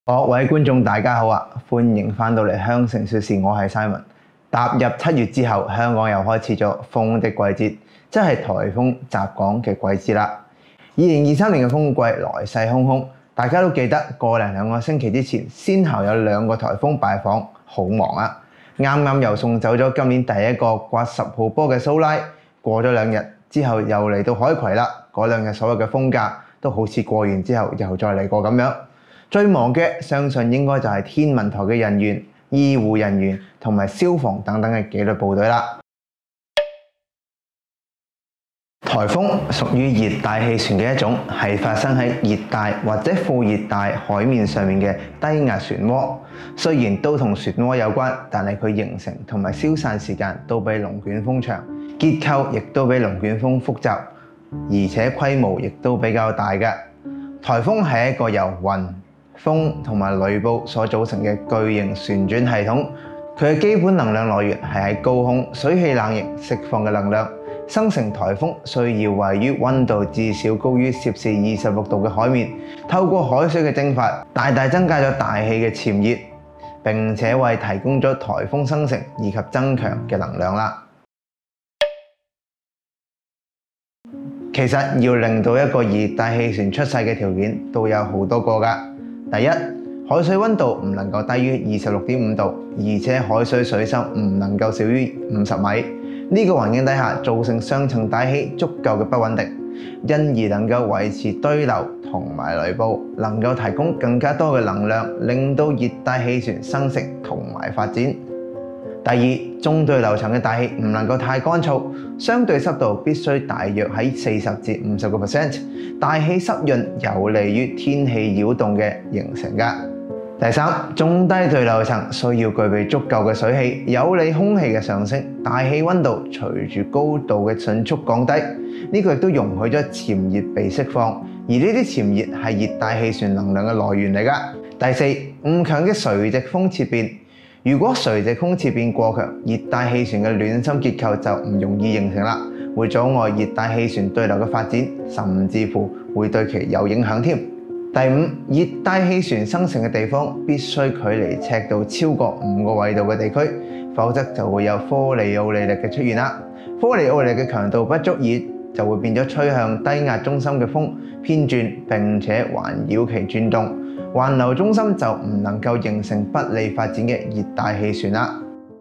各位觀眾大家好啊，歡迎翻到嚟香城說事，我係 Simon。踏入7月之後，香港又開始咗風的季節，即係颱風襲港嘅季節啦。2023年嘅風季來勢洶洶，大家都記得個零兩個星期之前，先後有2個颱風拜訪，好忙啊！啱啱又送走咗今年第一個刮10號波嘅蘇拉，過咗2日之後又嚟到海葵啦。嗰2日所謂嘅風假都好似過完之後又再嚟過咁樣。最忙嘅相信應該就係天文台嘅人員、醫護人員同埋消防等等嘅紀律部隊啦。颱風屬於熱帶氣旋嘅一種，係發生喺熱帶或者副熱帶海面上面嘅低壓漩渦。雖然都同漩渦有關，但係佢形成同埋消散時間都比龍捲風長，結構亦都比龍捲風複雜，而且規模亦都比較大嘅。颱風係一個由雲、風同埋雷暴所組成嘅巨型旋轉系統，佢嘅基本能量來源係喺高空水氣冷凝釋放嘅能量。生成颱風需要位於溫度至少高於攝氏26度嘅海面，透過海水嘅蒸發，大大增加咗大氣嘅潛熱，並且為提供咗颱風生成以及增強嘅能量啦。其實要令到一個熱帶氣旋出世嘅條件都有好多個㗎。第一，海水溫度唔能夠低於26.5度，而且海水水深唔能夠少於50米。呢個環境底下造成上層大氣足夠嘅不穩定，因而能夠維持對流同埋雷暴，能夠提供更加多嘅能量，令到熱帶氣旋生成同埋發展。第二，中對流層嘅大氣唔能夠太乾燥，相對濕度必須大約喺40至50%，大氣濕潤有利於天氣擾動嘅形成㗎。第三，中低對流層需要具備足夠嘅水氣，有利空氣嘅上升，大氣溫度隨住高度嘅迅速降低，呢個亦都容許咗潛熱被釋放，而呢啲潛熱係熱帶氣旋能量嘅來源嚟㗎。第四，唔強嘅垂直風切變，如果垂直風切變過強，熱帶氣旋嘅暖心結構就唔容易形成啦，會阻礙熱帶氣旋對流嘅發展，甚至乎會對其有影響添。第五，熱帶氣旋生成嘅地方必須距離赤道超過5個緯度嘅地區，否則就會有科里奧利力嘅出現啦。科里奧利力嘅強度不足以，就會變咗吹向低壓中心嘅風偏轉，並且環繞其轉動，環流中心就唔能夠形成不利發展嘅熱帶氣旋啦。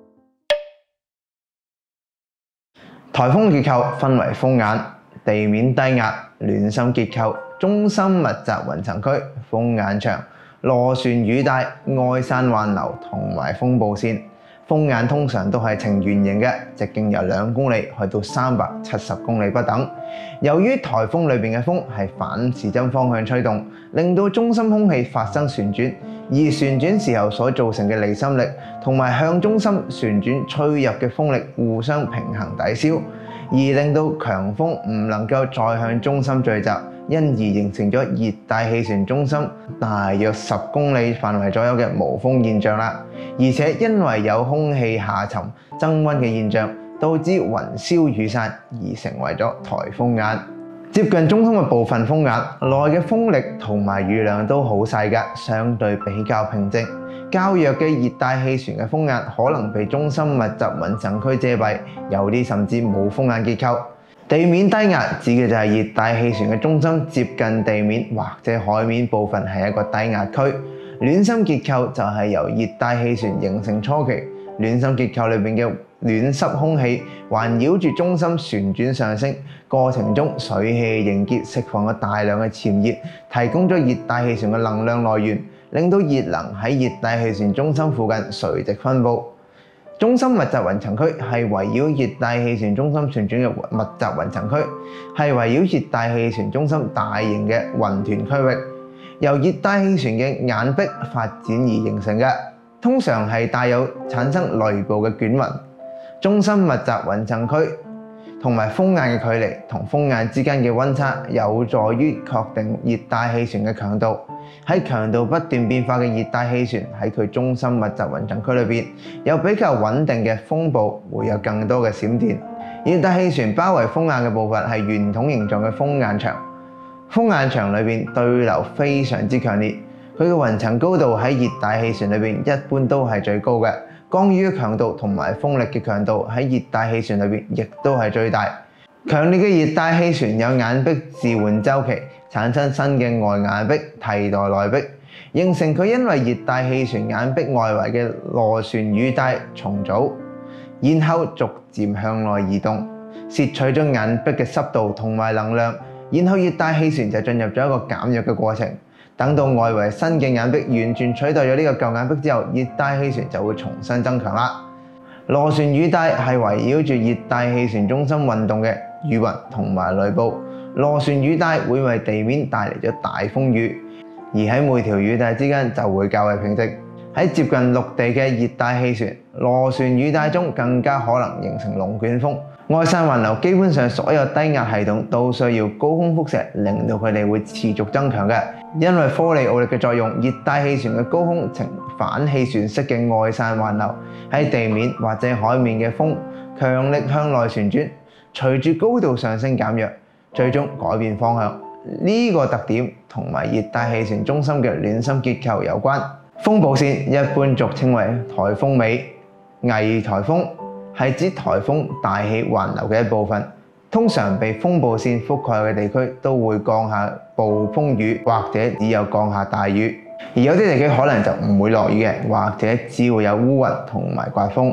颱風結構分為風眼、地面低壓、暖心結構、中心密集雲層區、風眼牆、螺旋雨帶、外散環流同埋風暴線。風眼通常都係呈圓形嘅，直徑由2公里去到370公里不等。由於颱風裏面嘅風係反時針方向吹動，令到中心空氣發生旋轉，而旋轉時候所造成嘅離心力同埋向中心旋轉吹入嘅風力互相平衡抵消，而令到強風唔能夠再向中心聚集，因而形成咗熱帶氣旋中心大約10公里範圍左右嘅無風現象啦。而且因為有空氣下沉增溫嘅現象，導致雲消雨散而成為咗颱風眼。接近中心嘅部分風眼內嘅風力同埋雨量都好細㗎，相對比較平靜。較弱嘅熱帶氣旋嘅風眼可能被中心密集雲層區遮蔽，有啲甚至冇風眼結構。地面低壓指嘅就係熱帶氣旋嘅中心接近地面或者海面部分係一個低壓區。暖心結構就係由熱帶氣旋形成初期，暖心結構裏面嘅暖濕空氣環繞住中心旋轉上升，過程中水氣凝結釋放咗大量嘅潛熱，提供咗熱帶氣旋嘅能量來源，令到熱能喺熱帶氣旋中心附近垂直分佈。中心密集雲層區係圍繞熱帶氣旋中心旋轉嘅密集雲層區，係圍繞熱帶氣旋中心大型嘅雲團區域，由熱帶氣旋嘅眼壁發展而形成嘅，通常係帶有產生雷暴嘅捲雲。中心密集雲層區同埋風眼嘅距離同風眼之間嘅溫差，有助於確定熱帶氣旋嘅強度。喺強度不斷變化嘅熱帶氣旋喺佢中心密集雲層區裏邊，有比較穩定嘅風暴，會有更多嘅閃電。熱帶氣旋包圍風眼嘅部分係圓筒形狀嘅風眼牆，風眼牆裏邊對流非常之強烈， 佢嘅雲層高度喺熱帶氣旋裏邊一般都係最高嘅，降雨嘅強度同埋風力嘅強度喺熱帶氣旋裏邊亦都係最大。強烈嘅熱帶氣旋有眼壁置換週期，產生新嘅外眼壁替代內壁，形成佢因為熱帶氣旋眼壁外圍嘅螺旋雨帶重組，然後逐漸向內移動，攝取咗眼壁嘅濕度同埋能量，然後熱帶氣旋就進入咗一個減弱嘅過程。等到外圍新嘅眼壁完全取代咗呢個舊眼壁之後，熱帶氣旋就會重新增強啦。螺旋雨帶係圍繞住熱帶氣旋中心運動嘅雨雲同埋雷暴。螺旋雨帶會為地面帶嚟咗大風雨，而喺每條雨帶之間就會較為平靜。喺接近陸地嘅熱帶氣旋，螺旋雨帶中更加可能形成龍捲風。外散環流基本上所有低壓系統都需要高空輻射，令到佢哋會持續增強嘅。因為科里奧力嘅作用，熱帶氣旋嘅高空呈反氣旋式嘅外散環流，喺地面或者海面嘅風強力向內旋轉，隨住高度上升減弱，最終改變方向。呢個特點同埋熱帶氣旋中心嘅暖心結構有關。風暴線一般俗稱為颱風尾，偽颱風係指颱風大氣環流嘅一部分。通常被風暴線覆蓋嘅地區都會降下暴風雨，或者只有降下大雨，而有啲地區可能就唔會落雨嘅，或者只會有烏雲同埋刮風。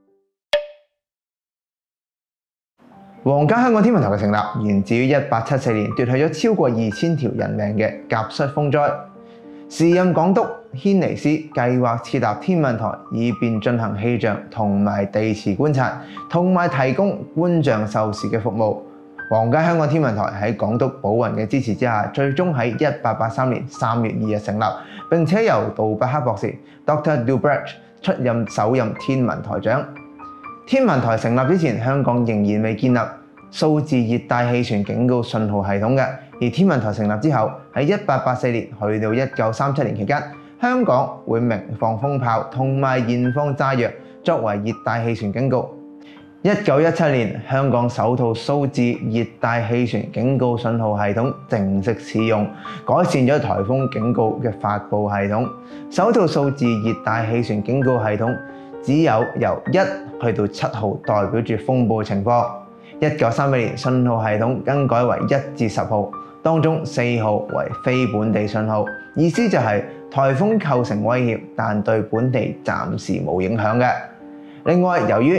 皇家香港天文台嘅成立源自於1874年奪去咗超過2000條人命嘅甲戌風災。時任港督軒尼詩計劃設立天文台，以便進行氣象同埋地磁觀察，同埋提供觀象授時嘅服務。皇家香港天文台喺港督寶雲嘅支持之下，最終喺1883年3月2日成立，並且由杜伯克博士 Dr. Dubrecht 出任首任天文台長。天文台成立之前，香港仍然未建立數字熱帶氣旋警告信號系統嘅，而天文台成立之後，喺1884年去到1937年期間，香港會鳴放風炮同埋燃放炸藥作為熱帶氣旋警告。1917年，香港首套數字熱帶氣旋警告信號系統正式使用，改善咗颱風警告嘅發布系統。首套數字熱帶氣旋警告系統只有由1去到7號代表住風暴情況。1931年，信號系統更改為1至10號，當中4號為非本地信號，意思就係颱風構成威脅，但對本地暫時冇影響嘅。另外，由於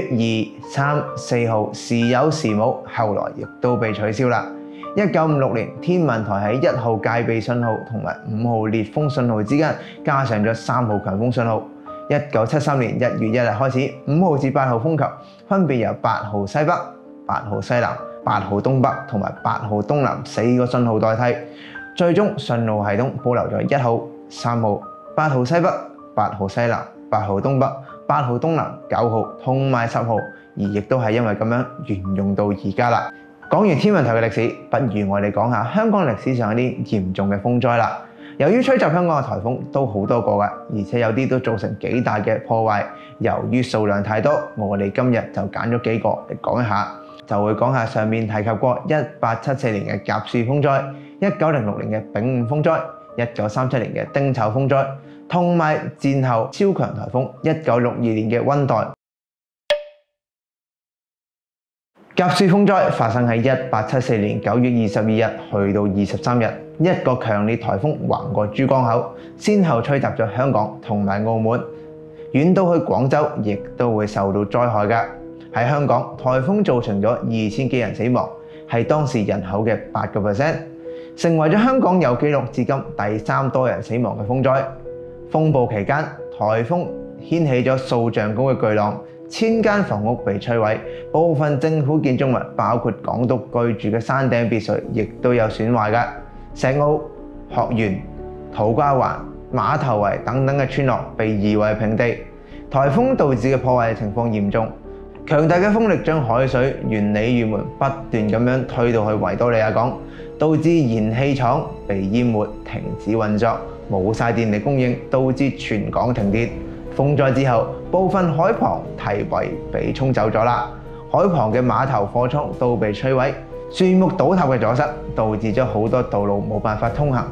2、3、4號時有時冇，後來亦都被取消啦。1956年，天文台喺1號戒備信號同埋5號烈風信號之間加上咗3號強風信號。1973年1月1日開始，5號至8號風球分別由8號西北、8號西南、8號東北同埋8號東南4個信號代替，最終信號系統保留咗1號、3號、8號西北、8號西南、8號東北、8號東南、9號同埋10號，而亦都係因為咁樣沿用到而家啦。講完天文台嘅歷史，不如我哋講下香港歷史上一啲嚴重嘅風災啦。由於吹襲香港嘅颱風都好多個㗎，而且有啲都造成幾大嘅破壞。由於數量太多，我哋今日就揀咗幾個嚟講一下。就會講下上面提及過1874年嘅甲戌風災、1906年嘅丙午風災、1937年嘅丁丑風災，同埋戰後超強颱風1962年嘅溫黛。甲戌風災發生喺1874年9月22日去到23日，一個強烈颱風橫過珠江口，先後吹襲咗香港同埋澳門，遠到去廣州亦都會受到災害㗎。喺香港，颱風造成咗2000幾人死亡，係當時人口嘅8%，成為咗香港有記錄至今第3多人死亡嘅風災。風暴期間，颱風掀起咗數丈高嘅巨浪，1000間房屋被摧毀，部分政府建築物包括港督居住嘅山頂別墅亦都有損壞㗎。石澳、學園、土瓜灣、馬頭圍等等嘅村落被夷為平地。颱風導致嘅破壞情況嚴重。強大嘅風力將海水沿鯉魚門不斷咁樣推到去維多利亞港，導致燃氣廠被淹沒，停止運作，冇晒電力供應，導致全港停電。風災之後，部分海旁堤圍被沖走咗啦，海旁嘅碼頭貨倉都被摧毀，樹木倒塌嘅阻塞，導致咗好多道路冇辦法通行。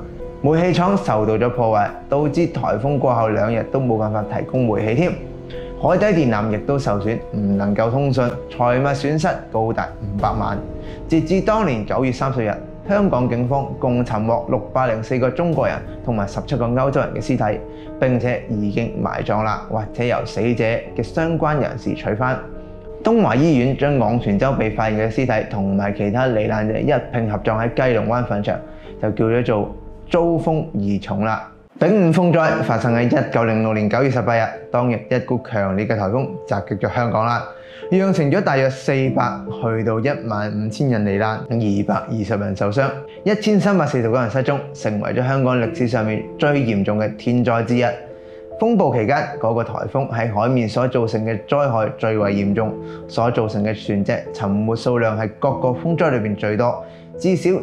煤氣廠受到咗破壞，導致颱風過後2日都冇辦法提供煤氣添。海底電纜亦都受損，唔能夠通訊，財物損失高達500萬。截至當年9月30日，香港警方共尋獲604個中國人同埋17個歐洲人嘅屍體，並且已經埋葬啦，或者由死者嘅相關人士取返。東華醫院將昂船洲被發現嘅屍體同埋其他罹難者一併合葬喺雞龍灣墳場，就叫咗做遭風異重啦。丙午風災發生喺1906年9月18日，當日一股強烈嘅颱風襲擊咗香港啦，釀成咗大約400去到15000人罹難，220人受傷，1340個人失蹤，成為咗香港歷史上面最嚴重嘅天災之一。風暴期間，嗰個颱風喺海面所造成嘅災害最為嚴重，所造成嘅船隻沉沒數量係各個風災裏面最多，至少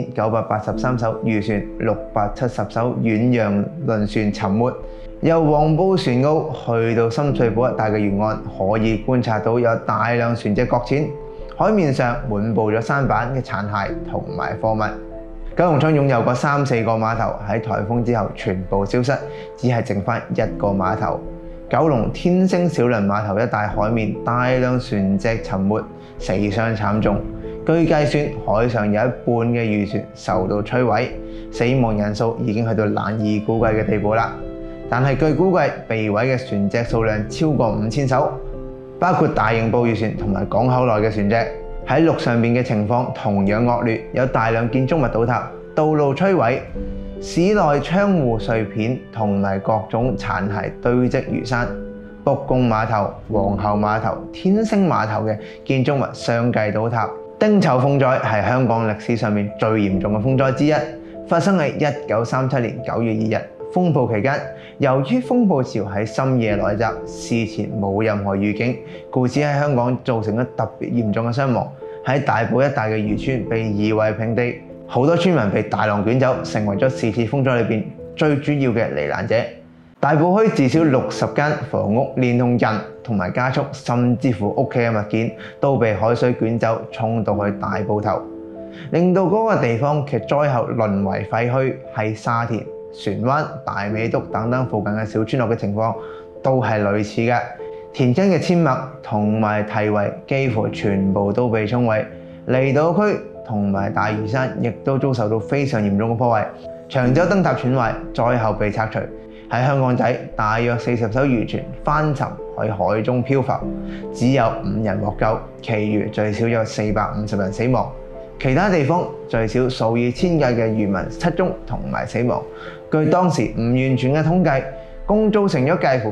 2983艘漁船、670艘遠洋輪船沉沒。由黃埔船澳去到深水埗一帶嘅沿岸，可以觀察到有大量船隻擱淺，海面上滿布咗舢板嘅殘骸同埋貨物。九龍倉擁有過3-4個碼頭，喺颱風之後全部消失，只係剩返1個碼頭。九龍天星小輪碼頭一帶海面大量船隻沉沒，死傷慘重。據計算，海上有一半嘅漁船受到摧毀，死亡人數已經去到難以估計嘅地步啦。但係據估計，被毀嘅船隻數量超過5000艘，包括大型捕魚船同埋港口內嘅船隻。喺陸上面嘅情況同樣惡劣，有大量建築物倒塌、道路摧毀、市內窗戶碎片同埋各種殘骸堆積如山。卜公碼頭、皇后碼頭、天星碼頭嘅建築物相繼倒塌。丁丑風災係香港歷史上面最嚴重嘅風災之一，發生喺1937年9月2日。風暴期間，由於風暴潮喺深夜來襲，事前冇任何預警，故此喺香港造成咗特別嚴重嘅傷亡。喺大埔一帶嘅漁村被夷為平地，好多村民被大浪捲走，成為咗是次風災裏邊最主要嘅罹難者。大埔區至少60間房屋，連同人同埋家畜，甚至乎屋企嘅物件，都被海水捲走，沖到去大埔頭，令到嗰個地方嘅災後淪為廢墟。喺沙田、船灣、大美督等等附近嘅小村落嘅情況都係類似嘅，田間嘅阡陌同埋堤圍幾乎全部都被沖毀，離島區同埋大嶼山亦都遭受到非常嚴重嘅破壞，長洲燈塔損壞，災後被拆除。喺香港仔，大約40艘漁船翻沉喺海中漂浮，只有5人獲救，其餘最少有450人死亡。其他地方最少數以千計嘅漁民失蹤同埋死亡。據當時唔完全嘅統計，共造成咗介乎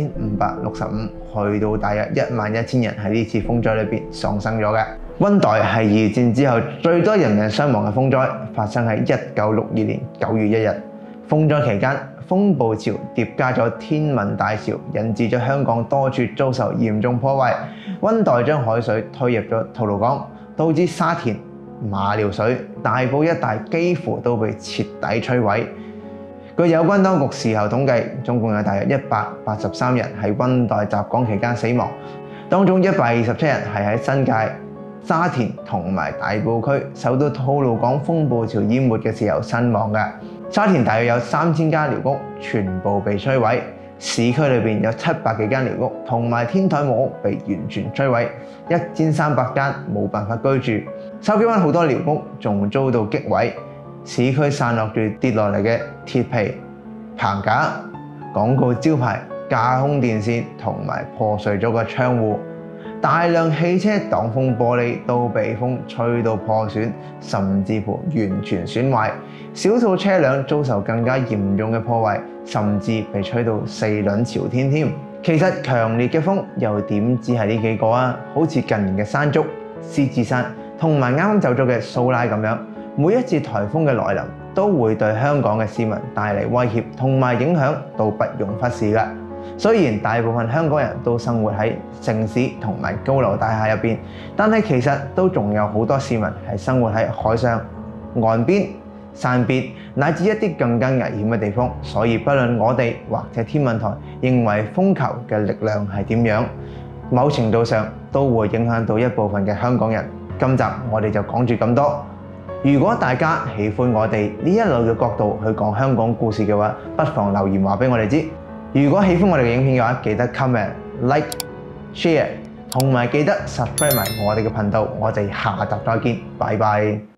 2565去到大約11000人喺呢次風災裏邊喪生咗嘅。溫黛係2戰之後最多人命傷亡嘅風災，發生喺1962年9月1日。風災期間，風暴潮疊加咗天文大潮，引致咗香港多處遭受嚴重破壞。溫黛將海水推入咗吐露港，導致沙田、馬料水、大埔一帶幾乎都被徹底摧毀。據有關當局事後統計，總共有大約183人喺溫黛襲港期間死亡，當中127人係喺新界、沙田同埋大埔區受到吐露港風暴潮淹沒嘅時候身亡嘅。沙田大約有3000間寮屋全部被摧毀，市區裏邊有700幾間寮屋同埋天台木屋被完全摧毀，1300間冇辦法居住。筲箕灣好多寮屋仲遭到擊毀，市區散落住跌落嚟嘅鐵皮、棚架、廣告招牌、架空電線同埋破碎咗個窗戶。大量汽車擋風玻璃都被風吹到破損，甚至乎完全損壞。少數車輛遭受更加嚴重嘅破壞，甚至被吹到4輪朝天添。其實強烈嘅風又點止係呢幾個啊？好似近年嘅山竹、獅子山同埋啱啱走咗嘅蘇拉咁樣，每一次颱風嘅來臨都會對香港嘅市民帶嚟威脅同埋影響，都不容忽視㗎。雖然大部分香港人都生活喺城市同埋高樓大廈入邊，但係其實都仲有好多市民係生活喺海上、岸邊、山邊乃至一啲更加危險嘅地方。所以不論我哋或者天文台認為風球嘅力量係點樣，某程度上都會影響到一部分嘅香港人。今集我哋就講住咁多。 如果大家喜歡我哋呢一類嘅角度去講香港故事嘅話，不妨留言話俾我哋知。如果喜歡我哋嘅影片嘅話，記得 comment、like、share， 同埋記得 subscribe 埋我哋嘅頻道。我哋下集再見，拜拜。